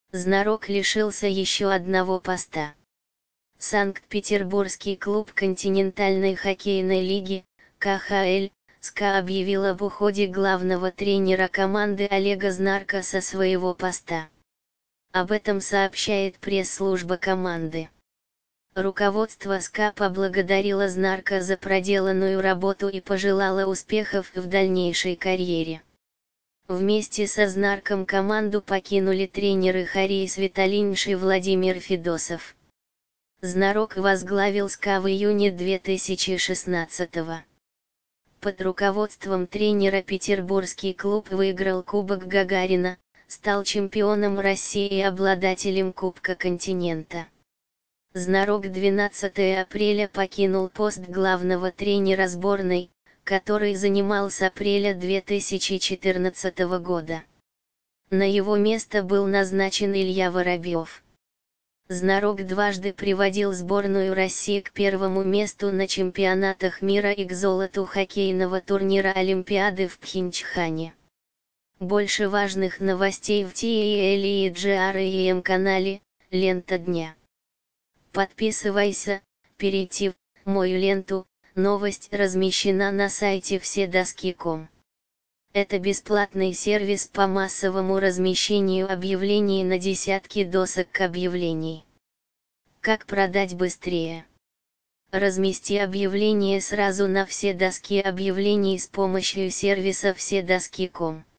Знарок лишился еще одного поста. Санкт-Петербургский клуб континентальной хоккейной лиги, КХЛ, СКА объявил об уходе главного тренера команды Олега Знарка со своего поста. Об этом сообщает пресс-служба команды. Руководство СКА поблагодарило Знарка за проделанную работу и пожелало успехов в дальнейшей карьере. Вместе со Знарком команду покинули тренеры Харис Виталиньш и Владимир Федосов. Знарок возглавил СКА в июне 2016-го. Под руководством тренера петербургский клуб выиграл Кубок Гагарина, стал чемпионом России и обладателем Кубка Континента. Знарок 12 апреля покинул пост главного тренера сборной, который занимал с апреля 2014 года. На его место был назначен Илья Воробьев. Знарок дважды приводил сборную России к первому месту на чемпионатах мира и к золоту хоккейного турнира Олимпиады в Пхенчхане. Больше важных новостей в TELEGR и М-канале «Лента дня». Подписывайся, перейти в мою ленту. Новость размещена на сайте вседоски.ком. Это бесплатный сервис по массовому размещению объявлений на десятки досок объявлений. Как продать быстрее? Размести объявление сразу на все доски объявлений с помощью сервиса вседоски.ком.